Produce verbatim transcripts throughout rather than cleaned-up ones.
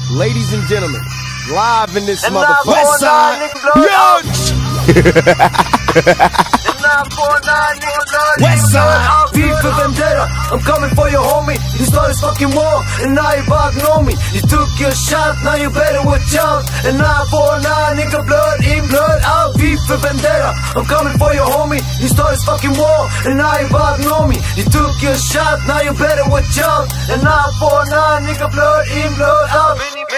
Ladies and gentlemen, live in this And motherfucker. West Side. West Side. V for Vendetta, I'm coming for your homie. You started fucking war, and now you back know me. You took your shot, now you better watch out. And nine four nine, nigga, blood in, blood out. V for Vendetta, I'm coming for your homie. You started fucking war, and now you back know me. You took your shot, now you better watch out. And nine four nine, nigga, blood in, blood out.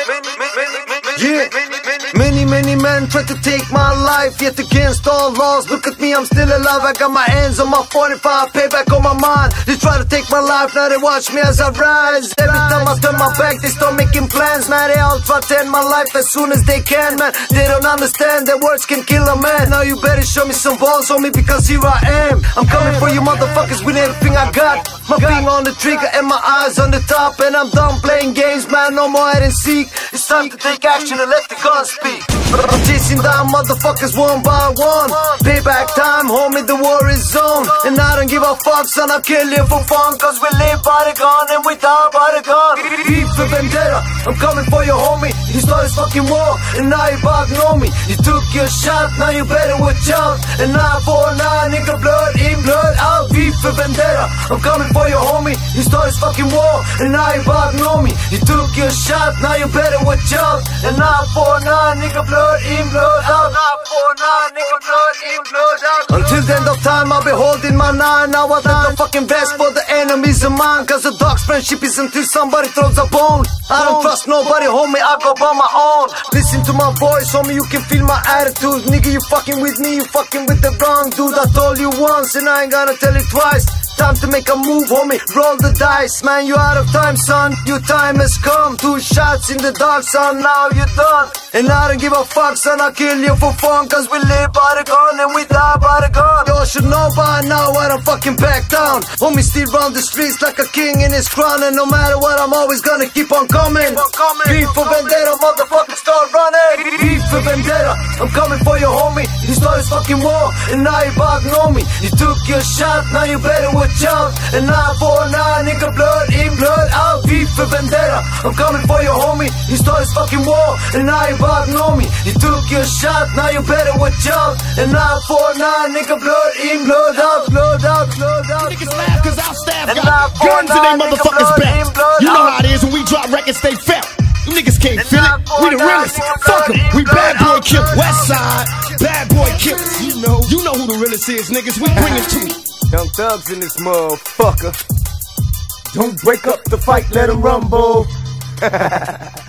Yeah, many, many men try to take my life, yet against all laws. Look at me, I'm still alive. I got my hands on my forty-five, payback on my mind. They try to take my life, now they watch me as I rise. Every time I turn my back, they start making plans. Man, they all try to end my life as soon as they can, man. They don't understand that words can kill a man. Now you better show me some balls on me, because here I am. I'm coming for you motherfuckers with everything I got. My finger on the trigger and my eyes on the top. And I'm done playing games, man, no more hide and seek. It's time to take action and let the gun speak. I'm chasing down motherfuckers one by one. Payback time, homie, the war is on. And I don't give a fuck, son, I'll kill you for fun. Cause we live by the gun and we die by the gun. V for Vendetta, I'm coming for your homie. You started fucking war, and now you back know me. You took your shot, now you better watch out. And nine four nine, nigga, blood in, blood out. V for Vendetta, I'm coming for your homie. You started fucking war, and now you back know me. You took your shot, now you better watch out. And nine four nine, nigga, blood in, blood out. nine four nine, nigga, blood in, blood out. Until the end of time, I'll be holding my nine. Now I got the fucking best for the enemies of mine. Cause the dog's friendship is until somebody throws a bone. I don't trust nobody, homie, I go by my own. Listen to my voice, homie, you can feel my attitude. Nigga, you fucking with me, you fucking with the wrong dude. I told you once and I ain't gonna tell it twice. Time to make a move, homie, roll the dice. Man, you out of time, son, your time has come. Two shots in the dark, son, now you're done. And I don't give a fuck, son, I'll kill you for fun. Cause we live by the gun and we die by the gun. You should know by now I don't fucking back down. Homie still run the streets like a king in his crown. And no matter what, I'm always gonna keep on coming. V for Vendetta, motherfucker, start running. V for Vendetta, I'm coming for your homie. You started fucking war, and now you back know me. You took your shot, now you better watch out. And nine four nine, nigga, blood in, blood out. V for Vendetta, I'm coming for your homie. You started fucking war, and now you back know me. You took your shot, now you better watch out. And nine four nine, nigga, blood in, blood out, blood out, blood out. Niggas laugh cause our staff got guns in they motherfuckers back. You know how it is when we drop records, they felt. You niggas can't feel it. We the realest. Fuck em. We bad boy killers. West Side, bad boy killers. You know, you know who the realest is, niggas. We bring it to you. Young thugs in this motherfucker. Don't break up the fight, let them rumble.